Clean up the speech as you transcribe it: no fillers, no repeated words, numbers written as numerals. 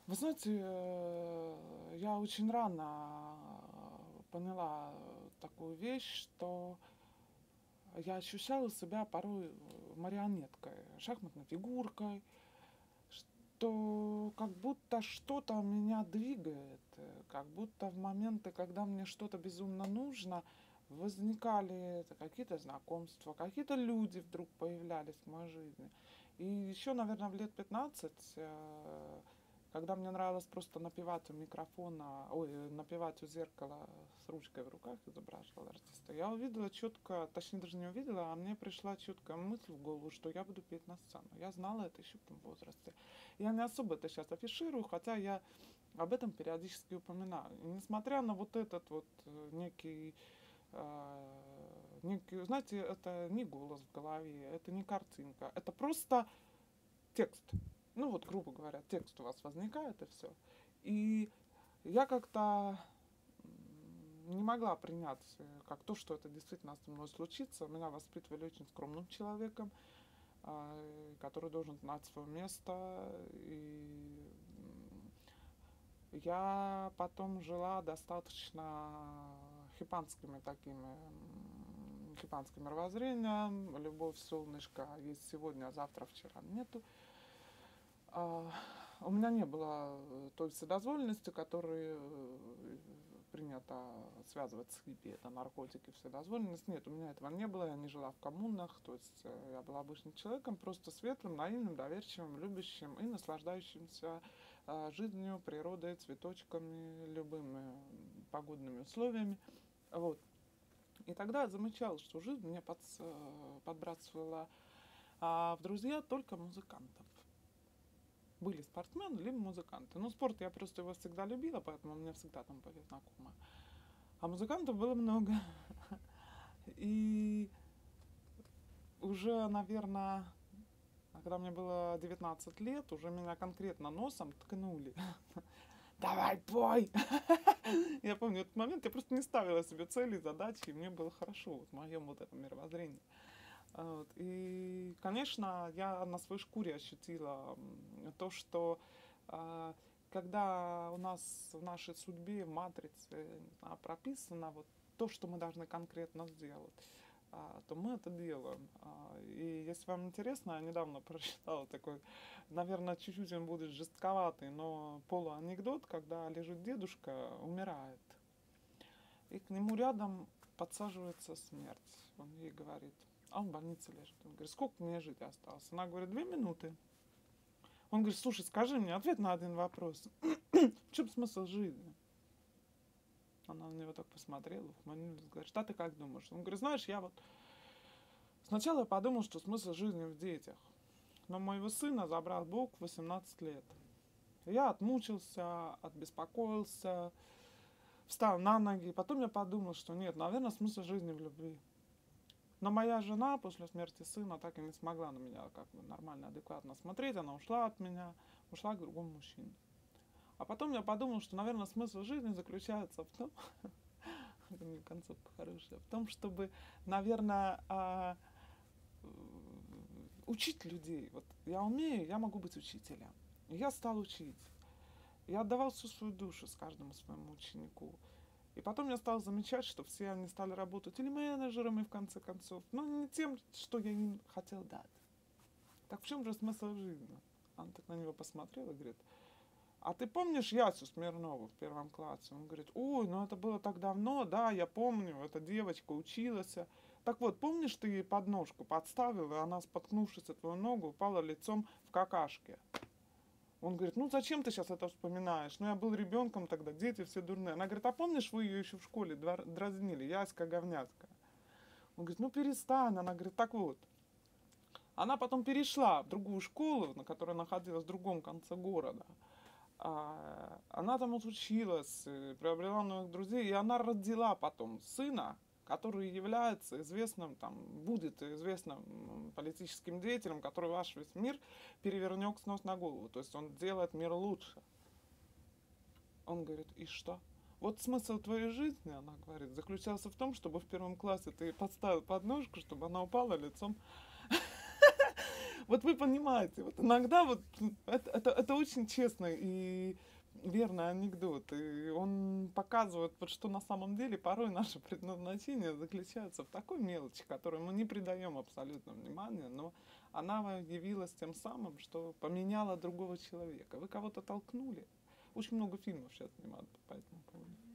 Вы знаете, я очень рано поняла такую вещь, что я ощущала себя порой марионеткой, шахматной фигуркой, что как будто что-то меня двигает, как будто в моменты, когда мне что-то безумно нужно, возникали какие-то знакомства, какие-то люди вдруг появлялись в моей жизни. И еще, наверное, в лет 15, когда мне нравилось просто напевать у микрофона, напевать у зеркала с ручкой в руках, изображивала артиста, я увидела четко, точнее даже не увидела, а мне пришла четкая мысль в голову, что я буду петь на сцену. Я знала это еще в том возрасте. Я не особо это сейчас афиширую, хотя я об этом периодически упоминаю. И несмотря на вот этот вот некий, знаете, это не голос в голове, это не картинка, это просто текст. Ну вот, грубо говоря, текст у вас возникает и все. И я как-то не могла принять как то, что это действительно со мной случится. Меня воспитывали очень скромным человеком, который должен знать свое место. И я потом жила достаточно хипанским мировоззрением. Любовь, солнышко есть сегодня, а завтра, вчера нету. А, У меня не было той вседозволенности, которую принято связывать с хиппи, это наркотики, вседозволенность. Нет, у меня этого не было, я не жила в коммунах, то есть я была обычным человеком, просто светлым, наивным, доверчивым, любящим и наслаждающимся жизнью, природой, цветочками, любыми погодными условиями. Вот. И тогда я замечала, что жизнь мне подбрасывала в друзья только музыкантов. Были спортсмены, либо музыканты. Ну, спорт я просто его всегда любила, поэтому у меня всегда там были знакомые. А музыкантов было много. И уже, наверное, когда мне было 19 лет, уже меня конкретно носом ткнули. Давай, пой! Я помню этот момент, я просто не ставила себе цели, задачи, и мне было хорошо вот в моем вот этом мировоззрении. Вот. И, конечно, я на своей шкуре ощутила то, что а, когда у нас в нашей судьбе, в матрице прописано вот то, что мы должны конкретно сделать, то мы это делаем. И если вам интересно, я недавно прочитала такой, наверное, чуть-чуть он будет жестковатый, но полуанекдот, когда лежит дедушка, умирает, и к нему рядом подсаживается смерть. Он ей говорит, а он в больнице лежит. Он говорит, сколько мне жить осталось? Она говорит, 2 минуты. Он говорит, слушай, скажи мне ответ на один вопрос. В чем смысл жизни? Она на него так посмотрела, ухмыльнулась, говорит, что ты как думаешь? Он говорит, знаешь, я вот сначала я подумал, что смысл жизни в детях. Но моего сына забрал Бог в 18 лет. Я отмучился, отбеспокоился, встал на ноги. Потом я подумал, что нет, наверное, смысл жизни в любви. Но моя жена после смерти сына так и не смогла на меня как бы нормально, адекватно смотреть. Она ушла от меня, ушла к другому мужчине. А потом я подумал, что, наверное, смысл жизни заключается в том, это мне концовка хорошая, в том, чтобы, наверное, учить людей. Вот я умею, я могу быть учителем. И я стал учить. Я отдавал всю свою душу с каждому своему ученику. И потом я стал замечать, что все они стали работать или менеджерами, в конце концов, но не тем, что я им хотел дать. Так в чем же смысл жизни? Она так на него посмотрела и говорит, а ты помнишь Ясю Смирнову в 1 классе? Он говорит, ой, ну это было так давно, да, я помню, эта девочка училась. Так вот, помнишь, ты ей подножку подставил, и она, споткнувшись от твою ногу, упала лицом в какашке? Он говорит, ну зачем ты сейчас это вспоминаешь? Ну я был ребенком тогда, дети все дурные. Она говорит, а помнишь, вы ее еще в школе дразнили, Яська говняцкая? Он говорит, ну перестань. Она говорит, так вот. Она потом перешла в другую школу, на которой находилась в другом конце города. Она там училась, приобрела новых друзей, и она родила потом сына, который является известным, там, будет известным политическим деятелем, который ваш весь мир перевернет с ног на голову. То есть он делает мир лучше. Он говорит, и что? Вот смысл твоей жизни, она говорит, заключался в том, чтобы в 1 классе ты подставил подножку, чтобы она упала лицом. Вот вы понимаете, вот иногда вот это очень честный и верный анекдот. И он показывает, вот что на самом деле порой наше предназначение заключается в такой мелочи, которой мы не придаем абсолютно внимания, но она явилась тем самым, что поменяла другого человека. Вы кого-то толкнули. Очень много фильмов сейчас снимают по этому поводу.